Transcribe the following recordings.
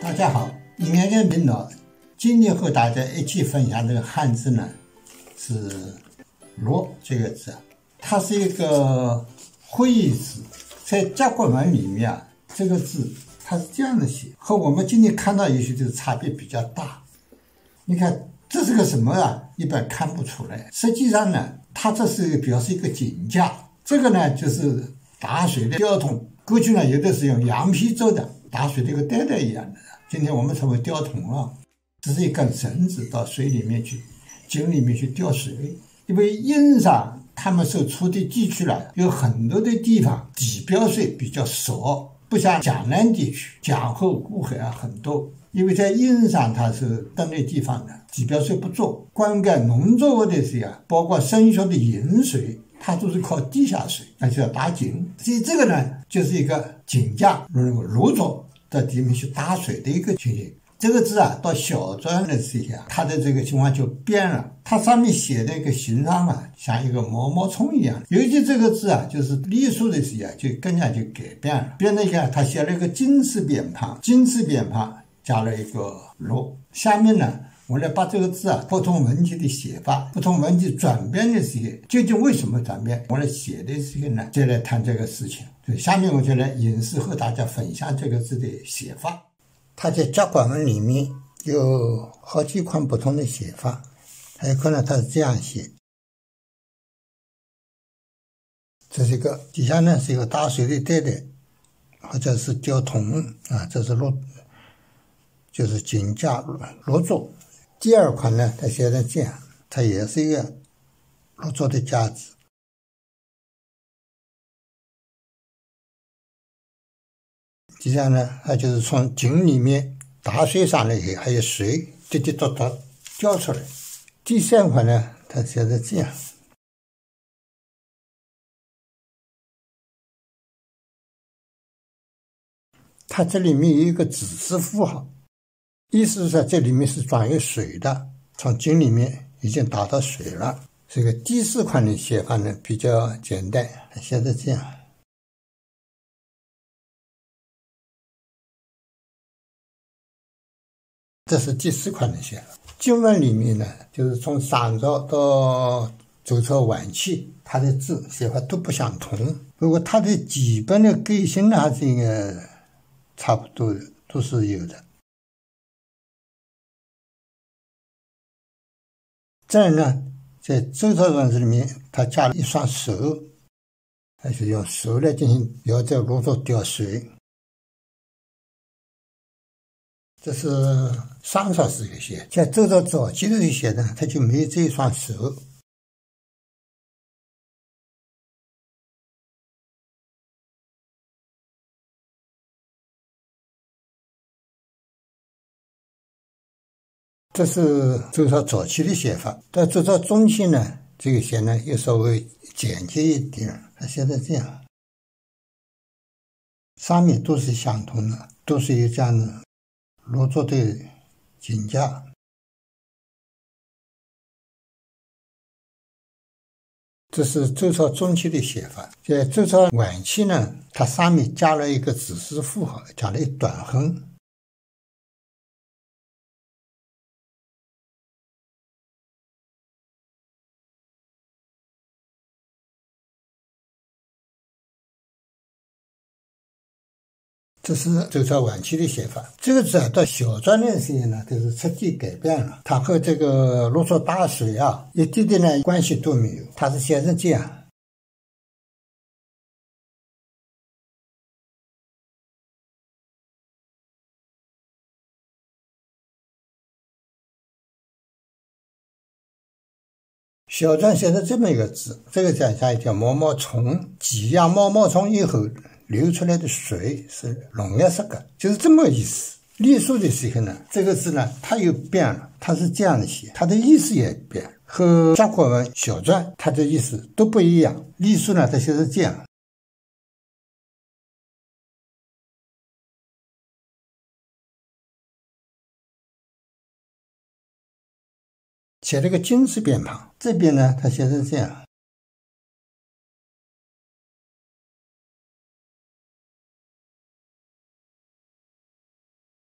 大家好，眼眼频道今天和大家一起分享这个汉字呢，是“罗”这个字，它是一个会意字，在甲骨文里面啊，这个字它是这样的写，和我们今天看到也许这个差别比较大。你看这是个什么啊？一般看不出来。实际上呢，它这是表示一个井架，这个呢就是打水的吊桶。过去呢，有的是用羊皮做的，打水的一个袋袋一样的。今天我们称为吊桶了，这是一根绳子到水里面去，井里面去吊水。因为殷商他们所处的地区呢，有很多的地方地表水比较少，不像江南地区，江后湖海啊很多。因为在殷商它是等的地方呢，地表水不足，灌溉农作物的水啊，包括生活的饮水，它都是靠地下水，那就要打井。所以这个呢，就是一个井架，用炉灶到地面去打水的一个情形。这个字啊，到小篆的时候啊，它的这个情况就变了。它上面写的一个形状啊，像一个毛毛虫一样。尤其这个字啊，就是隶书的时候啊，就更加就改变了。变了一个，它写了一个金字边旁，金字边旁加了一个罗。下面呢，我来把这个字啊，不同文体的写法，不同文体转变的时候，究竟为什么转变？我来写的时候呢，再来谈这个事情。所以下面我就来引述和大家分享这个字的写法。它在甲骨文里面有好几款不同的写法，还有可能它是这样写。这是一个底下呢是一个打水的袋袋，或者是吊桶啊，这是罗，就是井架罗灶。第二款呢，它写成这样，它也是一个罗灶的架子。第三呢，它就是从井里面打水上来以后，还有水滴滴答答掉出来。第三款呢，它写成这样，它这里面有一个指示符号，意思是说这里面是装有水的，从井里面已经打到水了。这个第四款的写法呢比较简单，写成这样。这是第四款的写法。经文里面呢，就是从商朝到周朝晚期，它的字写法都不相同，不过它的基本的个性呢还是应该差不多的，都是有的。再呢，在周朝文字里面，它加了一双手，它是用手来进行要在炉灶吊水。这是商朝时候写，在周朝早期的时候写的，它就没有这一双手。这是周朝早期的写法，到周朝中期呢，这个写呢又稍微简洁一点，它写成这样，上面都是相同的，都是有这样的罗灶的井架。这是周朝中期的写法。在周朝晚期呢，它上面加了一个指示符号，加了一短横。这是周朝晚期的写法。这个字啊，到小篆的时候呢，就是彻底改变了。它和这个罗灶打水啊，一点点呢关系都没有。它是写成这样。小篆写的这么一个字，这个叫叫毛毛虫，挤压毛毛虫以后流出来的水是龙颜色的，就是这么个意思。隶书的时候呢，这个字呢它又变了，它是这样的写，它的意思也变，和甲骨文小篆它的意思都不一样。隶书呢它写成这样，写了个金字边旁，这边呢它写成这样。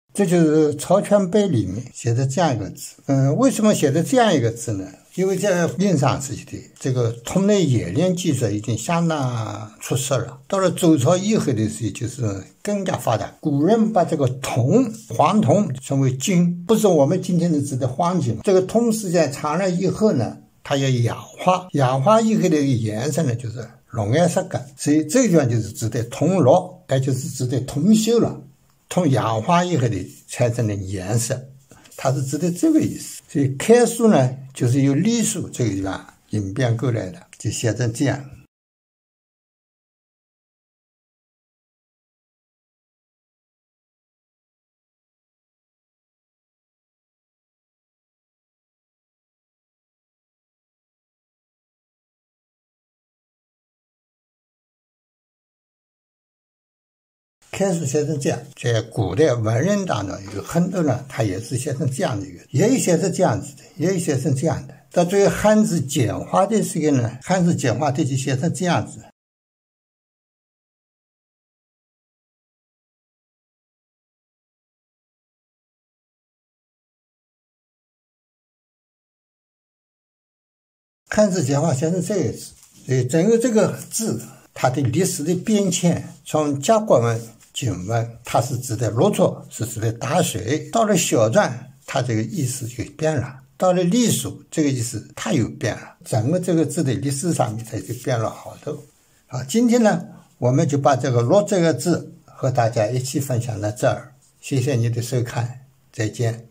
这就是曹全碑里面写的这样一个字。为什么写的这样一个字呢？因为在殷商时期的这个通内冶炼技术已经相当出色了，到了周朝以后的时候就是更加发达。古人把这个铜黄铜称为金，不是我们今天的指的黄金。这个铜时间长了以后呢，它要氧化，氧化以后的颜色呢就是龙颜色感，所以这个地方就是指的铜烙，也就是指的铜锈了。铜氧化以后的产生的颜色，它是指的这个意思。所以楷书呢，就是由隶书这个地方演变过来的，就写成这样。楷书写成这样，在古代文人当中有很多人，他也是写成这样的一个，也有写成这样子的，也有写成这样的。到最后汉字简化的时候呢，汉字简化的就写成这样子。汉字简化写成这个字，所以整个这个字，它的历史的变迁，从甲骨文、金文，它是指的骆驼，是指的打水；到了小篆，它这个意思就变了；到了隶书，这个意思它又变了。整个这个字的历史上面，它就变了好多。好，今天呢，我们就把这个“骆”这个字和大家一起分享到这儿。谢谢你的收看，再见。